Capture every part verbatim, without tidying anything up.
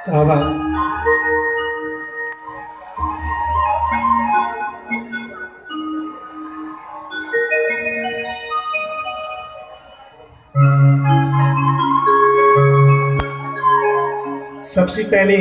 क्या बात। सबसे पहले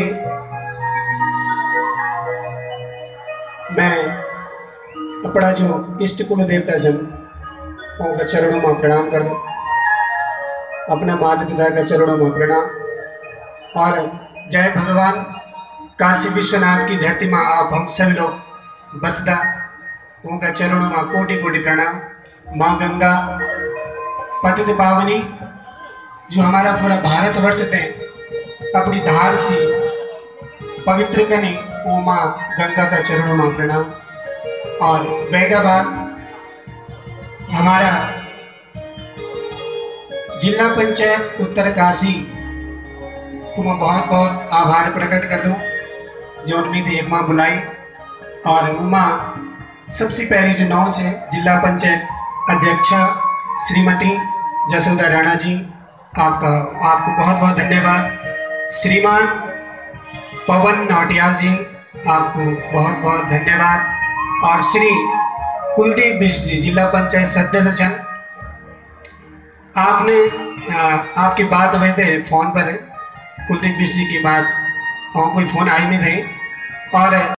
मैं अपना जो इष्ट कुल देवता जन उनका चरणों में प्रणाम कर दूँ, अपना माता पिता का चरणों में प्रणाम। और जय भगवान काशी विश्वनाथ की धरती में आप हम सभी लोग बसदा, उनका चरणों में कोटि कोटि प्रणाम। माँ गंगा पतित पावनी जो हमारा पूरा भारतवर्ष थे अपनी धार से पवित्र कने, वो माँ गंगा का चरणों में प्रणाम। और वैगाबाद हमारा जिला पंचायत उत्तरकाशी को मैं बहुत बहुत आभार प्रकट कर दूं जो उन्होंने एक माँ बुलाई। और उमा सबसे पहले जो नौच है जिला पंचायत अध्यक्षा श्रीमती जसोदा राणा जी, आपका आपको बहुत बहुत धन्यवाद। श्रीमान पवन नौटियाल जी, आपको बहुत बहुत धन्यवाद। और श्री कुलदीप बिश्ट जी जिला पंचायत सदस्य जन, आपने आ, आपकी बात हुए थे फोन पर कुलदीप बिश्ट जी की बात, और कोई फोन आई नहीं थे। और